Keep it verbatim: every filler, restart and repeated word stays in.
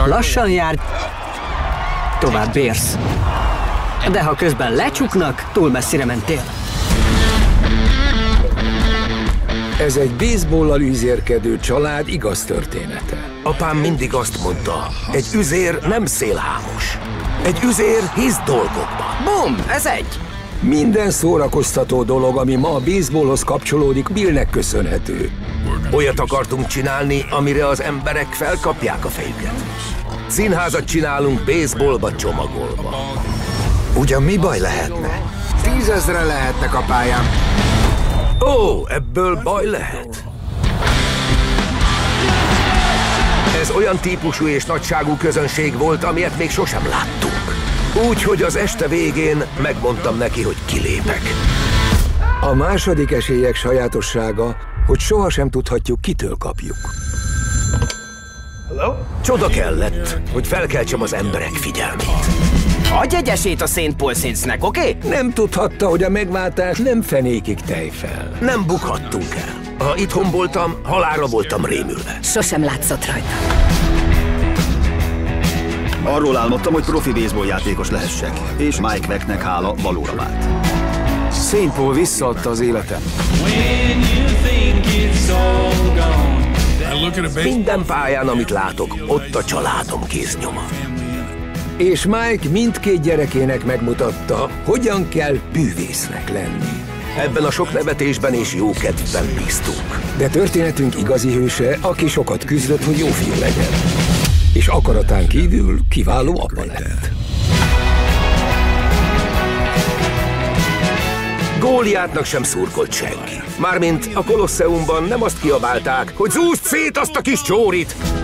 Lassan jár, tovább érsz. De ha közben lecsuknak, túl messzire mentél. Ez egy baseball-lal üzérkedő család igaz története. Apám mindig azt mondta, egy üzér nem szélhámos. Egy üzér hisz dolgokban. Bum, ez egy. Minden szórakoztató dolog, ami ma a baseballhoz kapcsolódik, Billnek köszönhető. Olyat akartunk csinálni, amire az emberek felkapják a fejüket. Színházat csinálunk baseballba csomagolva. Ugyan mi baj lehetne? Tízezre lehetnek a pályán. Ó, ebből baj lehet. Ez olyan típusú és nagyságú közönség volt, amilyet még sosem láttunk. Úgyhogy az este végén megmondtam neki, hogy kilépek. A második esélyek sajátossága, hogy sohasem tudhatjuk, kitől kapjuk. Csoda kellett, hogy felkeltsem az emberek figyelmét. Adj egy esélyt a Saint Paul Saintsnek, oké? Okay? Nem tudhatta, hogy a megváltás nem fenékig tejfel. Nem bukhattunk el. Ha itthon voltam, halálra voltam rémülve. Sosem látszott rajta. Arról álmodtam, hogy profi baseball játékos lehessek, és Mike Wecknek hála valóra vált. Saint Paul visszaadta az életem. Minden pályán, amit látok, ott a családom kéznyoma. És Mike mindkét gyerekének megmutatta, hogyan kell bűvésznek lenni. Ebben a sok nevetésben és jókedvben bíztunk. De történetünk igazi hőse, aki sokat küzdött, hogy jó fiú legyen. És akaratán kívül kiváló apa lett. Góliátnak sem szurkolt senki. Mármint a Kolosseumban nem azt kiabálták, hogy zúzd szét azt a kis csórit!